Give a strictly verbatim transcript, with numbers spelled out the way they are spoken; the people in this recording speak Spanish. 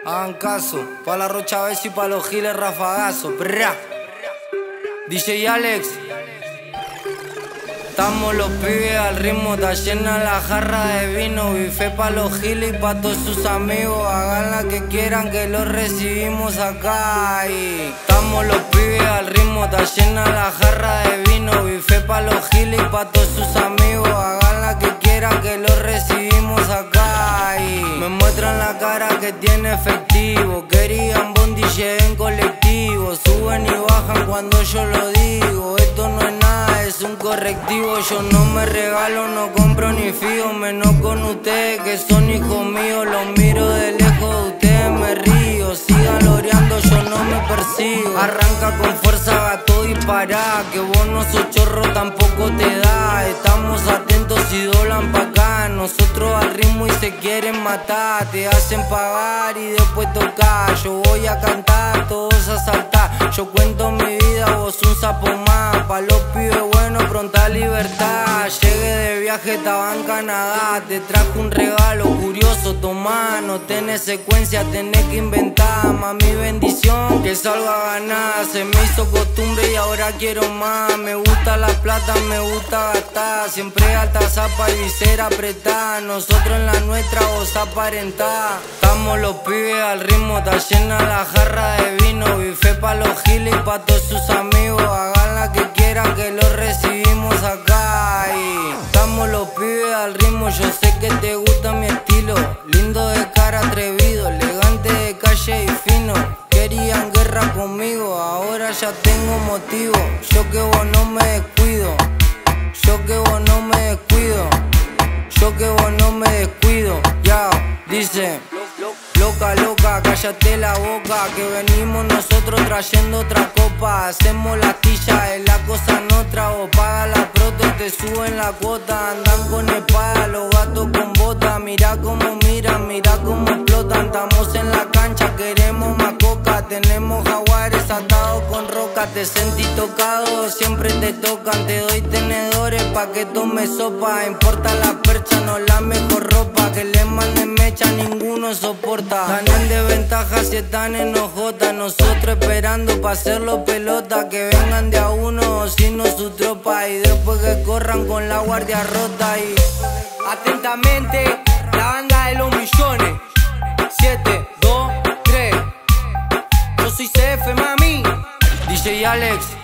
Hagan caso, pa' la Rocha Beso y pa' los giles rafagazos. Brrra. D J Alex. Estamos los pibes al ritmo, está llena la jarra de vino. Bife pa' los giles y pa' todos sus amigos. Hagan la que quieran que los recibimos acá. Y estamos los pibes al ritmo, está llena la jarra de vino. Bife pa' los giles y pa' todos sus amigos. Hagan la que quieran que los recibimos acá. Y me muestran la cara que tiene efectivo. Querían bon D J en colectivo. Suben y bajan cuando yo lo digo. Esto no es nada, es un correctivo. Yo no me regalo, no compro ni fío. Menos con ustedes que son hijos míos. Los miro de lejos, de ustedes me río. Sigan loreando, yo no me persigo. Arranca con fuerza, gato, dispará. Que vos no sos chorro, tampoco te da. Estamos atentos y doblan pa' acá. Nosotros al ritmo y se quieren matar. Te hacen pagar y después tocar. Yo voy a cantar, todos a saltar. Yo cuento mi vida, vos un sapo más. Pa' los pibes buenos, pronta libertad. Llegué de viaje, estaba en Canadá. Te traje un regalo curioso, tomá. No tenés secuencia, tenés que inventar. Mami, bendición, que salga a ganar. Se me hizo costumbre y ahora quiero más. Me gusta la plata, me gusta gastar. Siempre alta zapa y visera apretada. Nosotros en la nuestra, vos aparentá. Estamos los pibes al ritmo, está llena la jarra de vino. Bife pa' los giles y pa' todos sus amigos. Hagan la que quieran que los recibimos acá. Y estamos los pibes al ritmo, yo sé que te gusta mi estilo. Lindo de cara, atrevido, elegante de calle y fino. Querían guerra conmigo, ahora ya tengo motivo. Yo que vos no me descuido, yo que vos no me descuido, yo que vos no me descuido. Ya, dice: loca, loca, cállate la boca, que venimos nosotros trayendo otra copa. Hacemos la tilla, es la cosa nuestra. Vos paga la prote, te suben la cuota. Andan con espada, los gatos con bota. Mira cómo miran, mira cómo explotan. Estamos en la cancha, queremos más coca. Tenemos jaguares atados con roca. Te sentí tocado, siempre te tocan. Te doy tenedores pa' que tomes sopa. Importa la percha, no la mejor ropa. Que le manden mecha, ninguno soporta. Están en desventaja si están en ojota. Nosotros esperando pa' hacerlo pelota. Que vengan de a uno o si no su tropa. Y después que corran con la guardia rota. Y atentamente, la banda de los millones. Siete, dos, tres. Yo soy C F, mami. D J Alex.